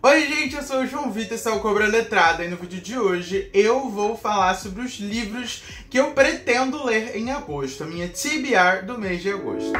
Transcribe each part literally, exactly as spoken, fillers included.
Oi gente, eu sou o João Vitor, esse é o Cobra Letrada e no vídeo de hoje eu vou falar sobre os livros que eu pretendo ler em agosto, a minha T B R do mês de agosto.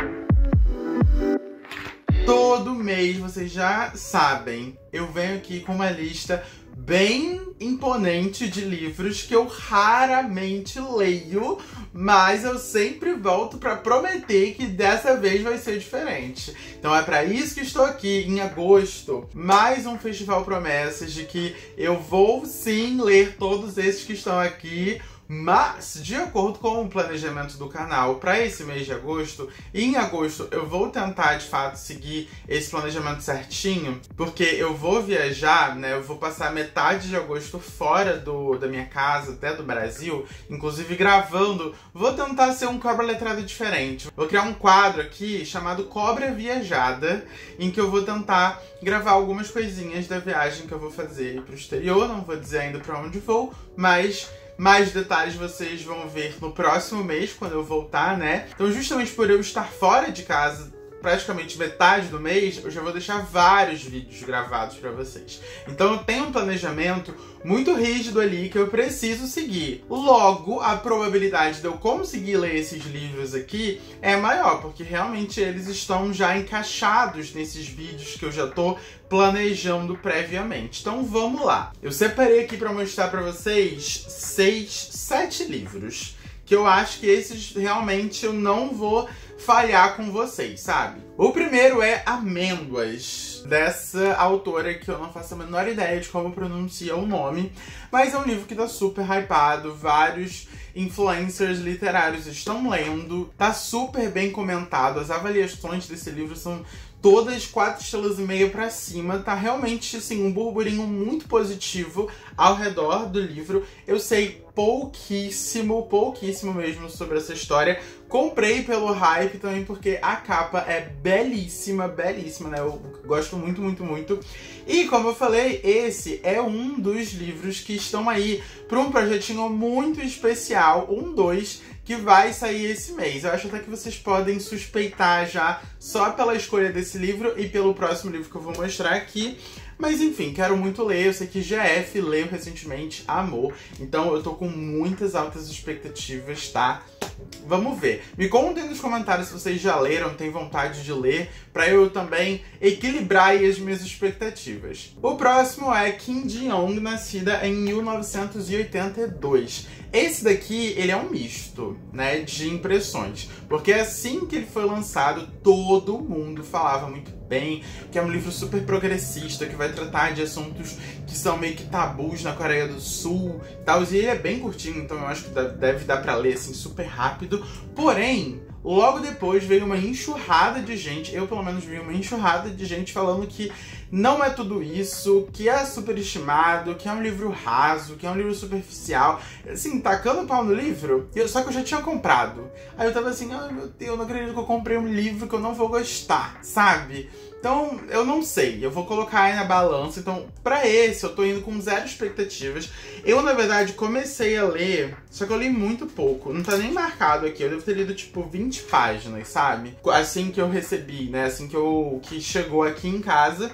Todo mês, vocês já sabem, eu venho aqui com uma lista bem imponente de livros que eu raramente leio, mas eu sempre volto para prometer que dessa vez vai ser diferente. Então é para isso que estou aqui em agosto, mais um Festival Promessas de que eu vou sim ler todos esses que estão aqui. Mas, de acordo com o planejamento do canal para esse mês de agosto, em agosto eu vou tentar de fato seguir esse planejamento certinho, porque eu vou viajar, né? Eu vou passar metade de agosto fora do, da minha casa, até do Brasil, inclusive gravando. Vou tentar ser um Cobra Letrado diferente. Vou criar um quadro aqui chamado Cobra Viajada, em que eu vou tentar gravar algumas coisinhas da viagem que eu vou fazer pro exterior. Não vou dizer ainda para onde vou, mas mais detalhes vocês vão ver no próximo mês, quando eu voltar, né? Então, justamente por eu estar fora de casa praticamente metade do mês, eu já vou deixar vários vídeos gravados pra vocês. Então eu tenho um planejamento muito rígido ali que eu preciso seguir. Logo, a probabilidade de eu conseguir ler esses livros aqui é maior, porque realmente eles estão já encaixados nesses vídeos que eu já tô planejando previamente. Então vamos lá. Eu separei aqui pra mostrar pra vocês seis, sete livros que eu acho que esses realmente eu não vou falhar com vocês, sabe? O primeiro é Amêndoas, dessa autora que eu não faço a menor ideia de como pronuncia o nome, mas é um livro que tá super hypado, vários influencers literários estão lendo, tá super bem comentado, as avaliações desse livro são todas quatro estrelas e meia pra cima, tá realmente, assim, um burburinho muito positivo ao redor do livro. Eu sei pouquíssimo, pouquíssimo mesmo sobre essa história. Comprei pelo hype também porque a capa é belíssima, belíssima, né? Eu gosto muito, muito, muito. E como eu falei, esse é um dos livros que estão aí para um projetinho muito especial, um dois, que vai sair esse mês. Eu acho até que vocês podem suspeitar já só pela escolha desse livro e pelo próximo livro que eu vou mostrar aqui. Mas enfim, quero muito ler. Eu sei que G F leu recentemente, amor. Então eu tô com muitas altas expectativas, tá? Vamos ver. Me contem nos comentários se vocês já leram, têm vontade de ler, pra eu também equilibrar aí as minhas expectativas. O próximo é Kim Ji-young, nascida em mil novecentos e oitenta e dois. Esse daqui, ele é um misto, né, de impressões. Porque assim que ele foi lançado, todo mundo falava muito bem, que é um livro super progressista, que vai tratar de assuntos que são meio que tabus na Coreia do Sul e tal. E ele é bem curtinho, então eu acho que deve dar pra ler, assim, super rápido. Porém, logo depois veio uma enxurrada de gente, eu pelo menos vi uma enxurrada de gente falando que não é tudo isso, que é superestimado, que é um livro raso, que é um livro superficial. Assim, tacando pau no livro, eu, só que eu já tinha comprado. Aí eu tava assim, ai meu Deus, não acredito que eu comprei um livro que eu não vou gostar, sabe? Então, eu não sei, eu vou colocar aí na balança. Então, pra esse, eu tô indo com zero expectativas. Eu, na verdade, comecei a ler, só que eu li muito pouco. Não tá nem marcado aqui, eu devo ter lido, tipo, vinte páginas, sabe? Assim que eu recebi, né? Assim que, eu, que chegou aqui em casa.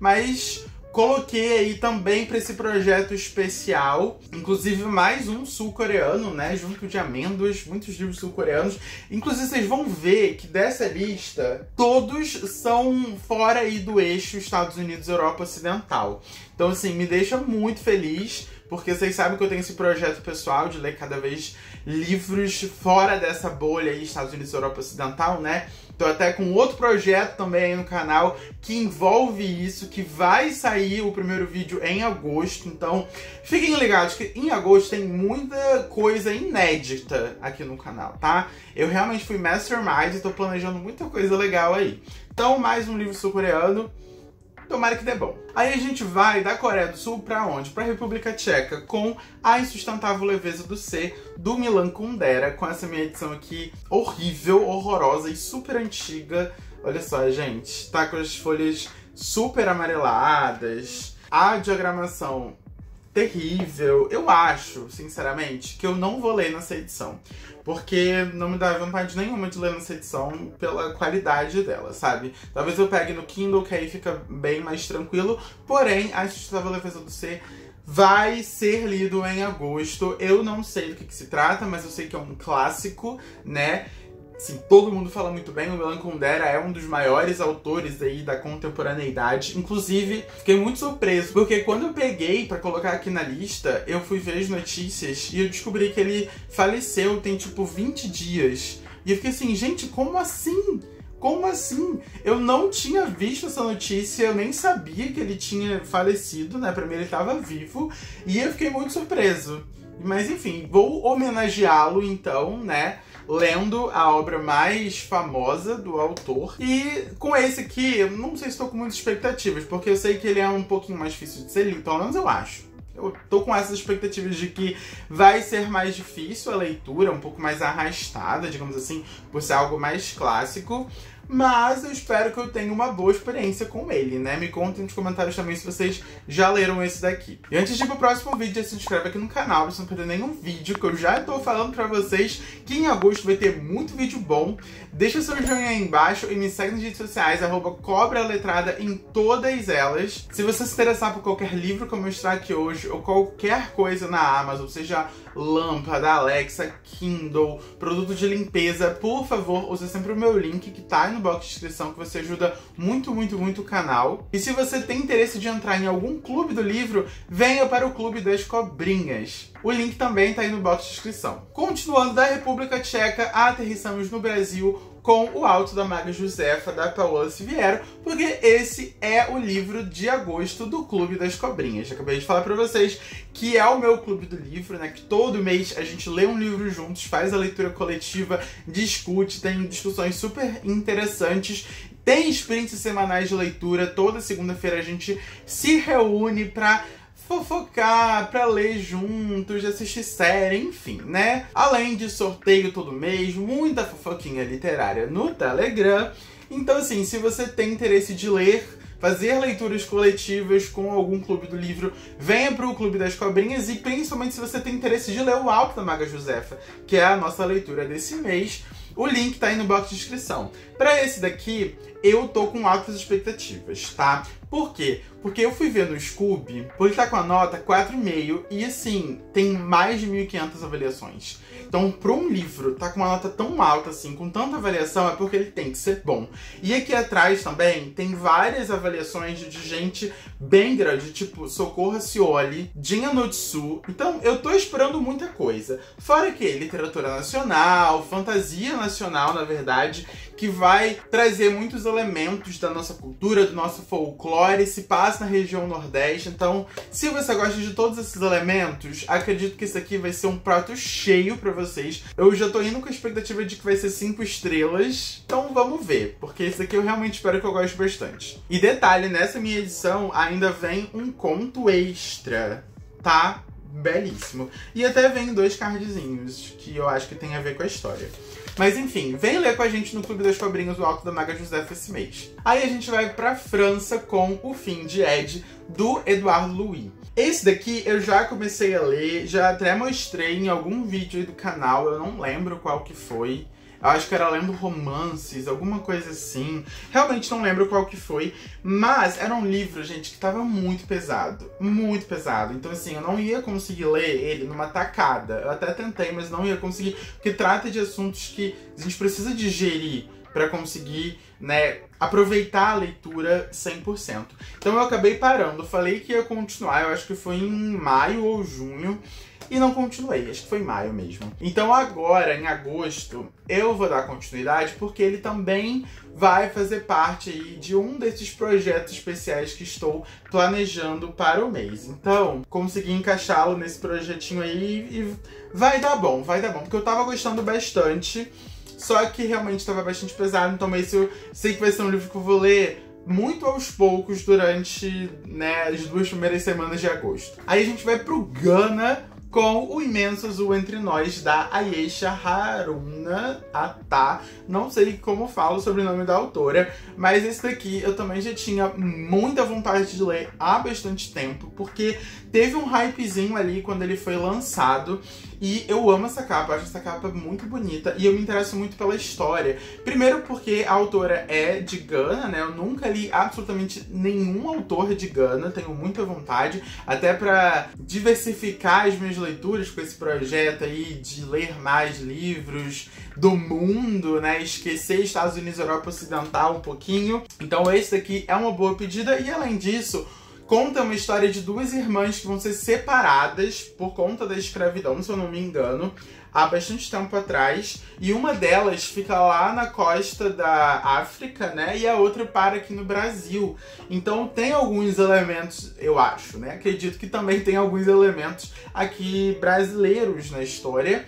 Mas coloquei aí também para esse projeto especial, inclusive mais um sul-coreano, né, junto de Amêndoas, muitos livros sul-coreanos. Inclusive vocês vão ver que dessa lista, todos são fora aí do eixo Estados Unidos-Europa Ocidental. Então assim, me deixa muito feliz, porque vocês sabem que eu tenho esse projeto pessoal de ler cada vez livros fora dessa bolha aí, Estados Unidos e Europa Ocidental, né? Tô até com outro projeto também aí no canal que envolve isso, que vai sair o primeiro vídeo em agosto. Então, fiquem ligados que em agosto tem muita coisa inédita aqui no canal, tá? Eu realmente fui mastermind e tô planejando muita coisa legal aí. Então, mais um livro sul-coreano. Tomara que dê bom. Aí a gente vai da Coreia do Sul pra onde? Pra República Tcheca, com A Insustentável Leveza do Ser, do Milan Kundera, com essa minha edição aqui horrível, horrorosa e super antiga. Olha só, gente, tá com as folhas super amareladas. A diagramação terrível. Eu acho, sinceramente, que eu não vou ler nessa edição. Porque não me dá vontade nenhuma de ler nessa edição pela qualidade dela, sabe? Talvez eu pegue no Kindle, que aí fica bem mais tranquilo. Porém, a Insustentável Leveza do Ser vai ser lido em agosto. Eu não sei do que, que se trata, mas eu sei que é um clássico, né? Sim, todo mundo fala muito bem, o Milan Kundera é um dos maiores autores aí da contemporaneidade. Inclusive, fiquei muito surpreso, porque quando eu peguei pra colocar aqui na lista, eu fui ver as notícias e eu descobri que ele faleceu tem tipo vinte dias. E eu fiquei assim, gente, como assim? Como assim? Eu não tinha visto essa notícia, eu nem sabia que ele tinha falecido, né? Pra mim ele tava vivo, e eu fiquei muito surpreso. Mas enfim, vou homenageá-lo então, né? Lendo a obra mais famosa do autor. E com esse aqui, eu não sei se estou com muitas expectativas, porque eu sei que ele é um pouquinho mais difícil de ser lido, pelo menos eu acho. Eu tô com essas expectativas de que vai ser mais difícil a leitura, um pouco mais arrastada, digamos assim, por ser algo mais clássico. Mas eu espero que eu tenha uma boa experiência com ele, né? Me contem nos comentários também se vocês já leram esse daqui. E antes de ir pro próximo vídeo, já se inscreve aqui no canal pra você não perder nenhum vídeo, que eu já tô falando pra vocês que em agosto vai ter muito vídeo bom. Deixa seu joinha aí embaixo e me segue nas redes sociais, arroba Cobra Letrada em todas elas. Se você se interessar por qualquer livro que eu mostrar aqui hoje, ou qualquer coisa na Amazon, seja lâmpada, Alexa, Kindle, produto de limpeza, por favor, use sempre o meu link que tá aí no box de descrição, que você ajuda muito, muito, muito o canal. E se você tem interesse de entrar em algum clube do livro, venha para o Clube das Cobrinhas. O link também tá aí no box de descrição. Continuando da República Tcheca, aterrissamos no Brasil com O Alto da Maga Josefa, da Paola Siviero, porque esse é o livro de agosto do Clube das Cobrinhas. Já acabei de falar pra vocês que é o meu clube do livro, né? Que todo mês a gente lê um livro juntos, faz a leitura coletiva, discute, tem discussões super interessantes, tem sprints semanais de leitura. Toda segunda-feira a gente se reúne pra fofocar, pra ler juntos, assistir série, enfim, né? Além de sorteio todo mês, muita fofoquinha literária no Telegram. Então, assim, se você tem interesse de ler, fazer leituras coletivas com algum clube do livro, venha pro Clube das Cobrinhas, e principalmente se você tem interesse de ler O Alto da Maga Josefa, que é a nossa leitura desse mês, o link tá aí no box de descrição. Pra esse daqui, eu tô com altas expectativas, tá? Por quê? Porque eu fui ver no Scoob, porque ele tá com a nota quatro vírgula cinco e, assim, tem mais de mil e quinhentas avaliações. Então, pra um livro tá com uma nota tão alta, assim, com tanta avaliação, é porque ele tem que ser bom. E aqui atrás também tem várias avaliações de gente bem grande, tipo Socorro Cioli, Jinha Notsu. Então, eu tô esperando muita coisa. Fora que literatura nacional, fantasia nacional, na verdade, que vai trazer muitos elementos da nossa cultura, do nosso folclore, se passa na região Nordeste. Então, se você gosta de todos esses elementos, acredito que esse aqui vai ser um prato cheio pra vocês. Eu já tô indo com a expectativa de que vai ser cinco estrelas, então vamos ver, porque esse aqui eu realmente espero que eu goste bastante. E detalhe, nessa minha edição ainda vem um conto extra, tá? Belíssimo. E até vem dois cardzinhos, que eu acho que tem a ver com a história. Mas enfim, vem ler com a gente no Clube das Cobrinhas, O Alto da Maga Josefa, esse mês. Aí a gente vai pra França com O Fim de Ed, do Edouard Louis. Esse daqui eu já comecei a ler, já até mostrei em algum vídeo aí do canal, eu não lembro qual que foi. Eu acho que era Lendo Romances, alguma coisa assim. Realmente não lembro qual que foi. Mas era um livro, gente, que tava muito pesado. Muito pesado. Então, assim, eu não ia conseguir ler ele numa tacada. Eu até tentei, mas não ia conseguir. Porque trata de assuntos que a gente precisa digerir pra conseguir, né, aproveitar a leitura cem por cento. Então eu acabei parando. Falei que ia continuar, eu acho que foi em maio ou junho. E não continuei, acho que foi em maio mesmo. Então agora, em agosto, eu vou dar continuidade, porque ele também vai fazer parte aí de um desses projetos especiais que estou planejando para o mês. Então, consegui encaixá-lo nesse projetinho aí e vai dar bom, vai dar bom. Porque eu tava gostando bastante, só que realmente estava bastante pesado. Então esse eu sei que vai ser um livro que eu vou ler muito aos poucos durante, né, as duas primeiras semanas de agosto. Aí a gente vai pro Ghana com O Imenso Azul Entre Nós, da Ayesha Haruna Ata. Não sei como falo sobre o nome da autora, mas esse daqui eu também já tinha muita vontade de ler há bastante tempo, porque teve um hypezinho ali quando ele foi lançado, e eu amo essa capa, acho essa capa muito bonita, e eu me interesso muito pela história. Primeiro porque a autora é de Gana, né? Eu nunca li absolutamente nenhum autor de Gana, tenho muita vontade, até pra diversificar as minhas leituras com esse projeto aí de ler mais livros do mundo, né? Esquecer Estados Unidos e Europa Ocidental um pouquinho. Então esse daqui é uma boa pedida, e além disso, conta uma história de duas irmãs que vão ser separadas por conta da escravidão, se eu não me engano, há bastante tempo atrás. E uma delas fica lá na costa da África, né? E a outra para aqui no Brasil. Então tem alguns elementos, eu acho, né? Acredito que também tem alguns elementos aqui brasileiros na história.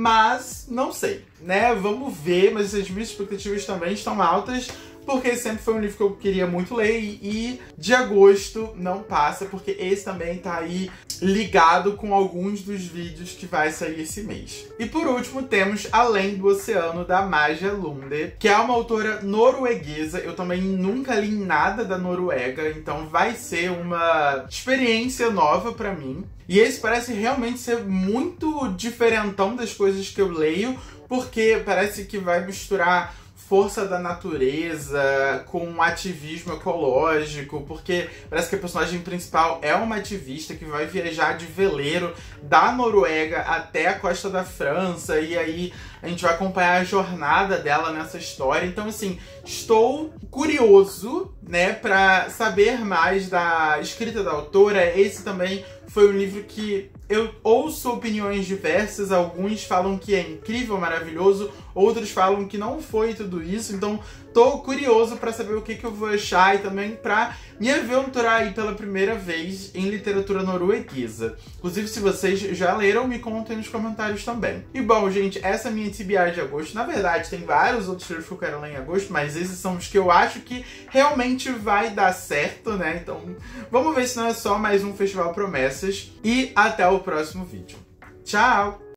Mas não sei, né? Vamos ver, mas as minhas expectativas também estão altas, porque sempre foi um livro que eu queria muito ler, e de agosto não passa, porque esse também tá aí ligado com alguns dos vídeos que vai sair esse mês. E por último temos Além do Oceano, da Maja Lunde, que é uma autora norueguesa. Eu também nunca li nada da Noruega, então vai ser uma experiência nova pra mim. E esse parece realmente ser muito diferentão das coisas que eu leio, porque parece que vai misturar força da natureza com ativismo ecológico, porque parece que a personagem principal é uma ativista que vai viajar de veleiro da Noruega até a costa da França, e aí a gente vai acompanhar a jornada dela nessa história. Então, assim, estou curioso, né, pra saber mais da escrita da autora. Esse também foi um livro que eu ouço opiniões diversas. Alguns falam que é incrível, maravilhoso, outros falam que não foi tudo isso. Então, tô curioso pra saber o que, que eu vou achar, e também pra me aventurar aí pela primeira vez em literatura norueguesa. Inclusive, se vocês já leram, me contem nos comentários também. E bom, gente, essa é a minha T B R de agosto. Na verdade, tem vários outros livros que eu quero ler em agosto, mas esses são os que eu acho que realmente vai dar certo, né? Então, vamos ver se não é só mais um Festival Promessas. E até o próximo vídeo. Tchau!